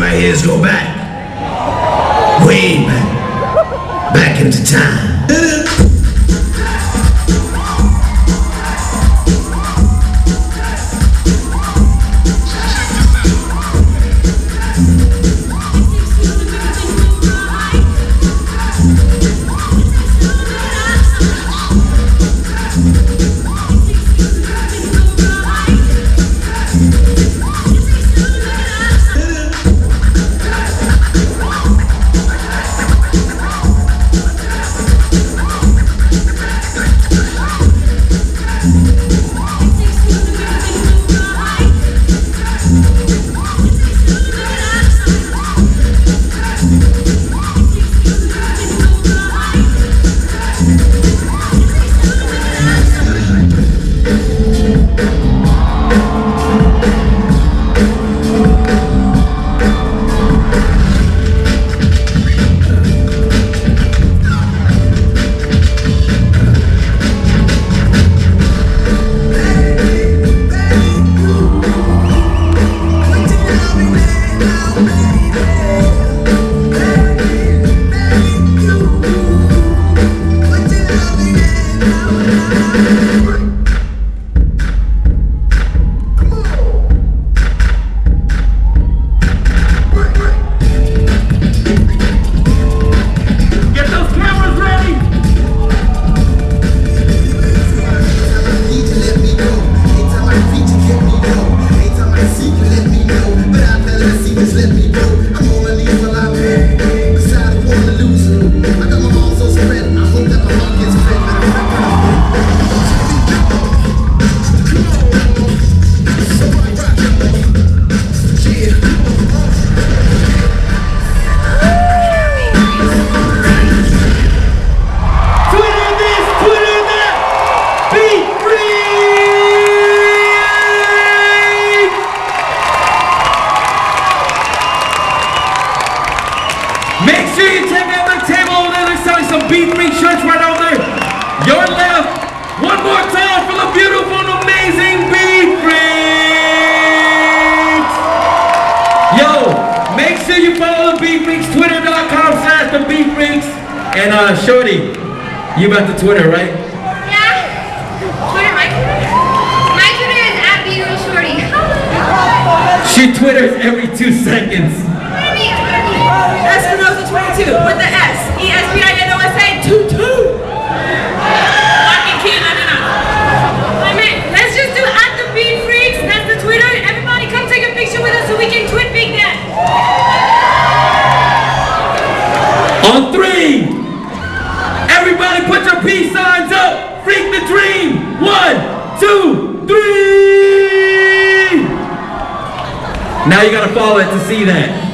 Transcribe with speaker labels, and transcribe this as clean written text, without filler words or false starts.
Speaker 1: right here is go back. Way back. Back into time.
Speaker 2: Make sure you check out the table over there. They're selling some Beat Freak shirts right over there. Your left. One more time for the beautiful and amazing Beat Freaks. Yo, make sure you follow the Beat Freaks. Twitter.com/the Beat Freaks. And Shorty, you about the Twitter, right?
Speaker 3: Yeah. Twitter, my Twitter is @BeatRealShorty.
Speaker 2: She twitters every 2 seconds.
Speaker 4: Espinosa 22 with the S. ESPINOSA 22. Fucking kid, I don't know.
Speaker 3: I mean, let's just do @the Beat Freaks. That's the Twitter. Everybody come take a picture with us so we can tweet big that.
Speaker 2: On 3. Everybody put your peace signs up. Freak the dream. 1, 2, 3. Now you gotta follow it to see that.